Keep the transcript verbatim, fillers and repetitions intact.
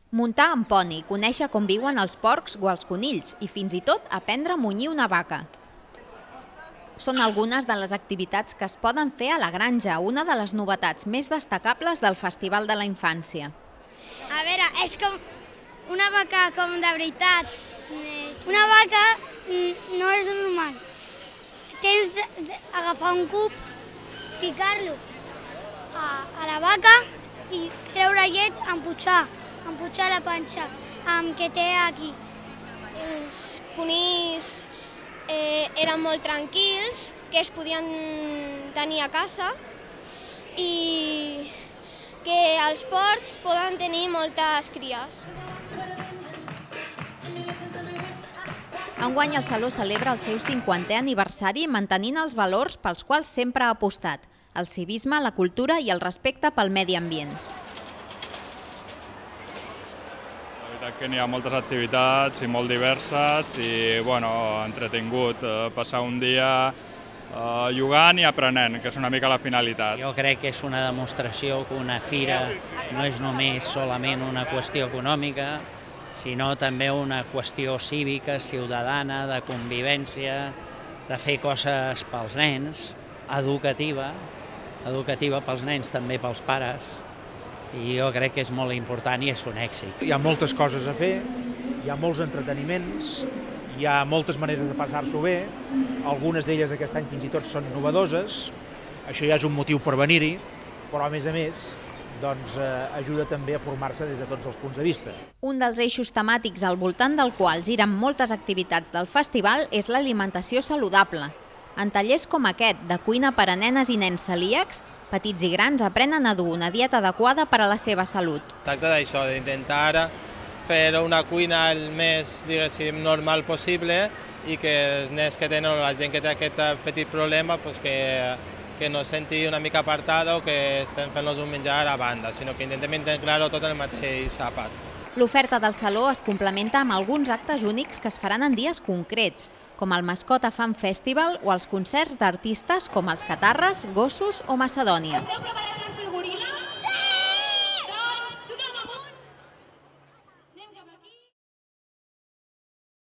Muntar en poni, conèixer com viuen els porcs o els conills i fins i tot aprendre a munyir una vaca. Són algunes de les activitats que es poden fer a la granja, una de les novetats més destacables del Festival de la Infància. A veure, és com una vaca com de veritat. Una vaca no és normal. Tens d'agafar un cub, ficar-lo a, a la vaca i treure llet, empujar, empujar la panxa amb que té aquí. Els conills eh, eren molt tranquils, que es podien tenir a casa i que els porcs poden tenir moltes cries. Enguany el Saló celebra el seu cinquantè aniversari mantenint els valors pels quals sempre ha apostat: el civisme, la cultura i el respecte pel medi ambient. La veritat que n'hi ha moltes activitats i molt diverses i, bueno, entretingut, passar un dia jugant i aprenent, que és una mica la finalitat. Jo crec que és una demostració que una fira no és només solament una qüestió econòmica, sinó també una qüestió cívica, ciutadana, de convivència, de fer coses pels nens, educativa, educativa pels nens, també pels pares, i jo crec que és molt important i és un èxit. Hi ha moltes coses a fer, hi ha molts entreteniments, hi ha moltes maneres de passar-s'ho bé, algunes d'elles aquest any fins i tot són innovadores, això ja és un motiu per venir-hi, però a més a més doncs, eh, ajuda també a formar-se des de tots els punts de vista. Un dels eixos temàtics al voltant del qual giren moltes activitats del festival és l'alimentació saludable. En tallers com aquest, de cuina per a nenes i nens celíacs, petits i grans aprenen a dur una dieta adequada per a la seva salut. Tracta d'això, d'intentar fer una cuina el més, diguéssim, normal possible i que els nens que tenen o la gent que té aquest petit problema pues que que no es senti una mica apartada o que estem fent-los un menjar a banda, sinó que intentem integrar-ho tot en el mateix àpat. L'oferta del Saló es complementa amb alguns actes únics que es faran en dies concrets, com el Mascota Fan Festival o els concerts d'artistes com els Catarres, Gossos o Macedònia.